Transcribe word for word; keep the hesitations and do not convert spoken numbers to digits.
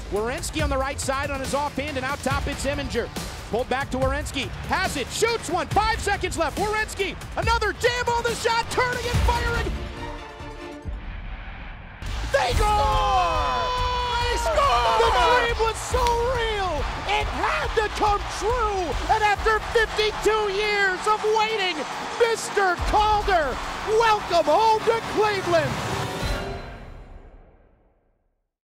Werenski on the right side on his offhand, and out top it's Eminger. Pulled back to Werenski, has it, shoots one, five seconds left. Werenski, another jam on the shot, turning and firing. They score! They score! The dream was so real, it had to come true. And after fifty-two years of waiting, Mister Calder, welcome home to Cleveland.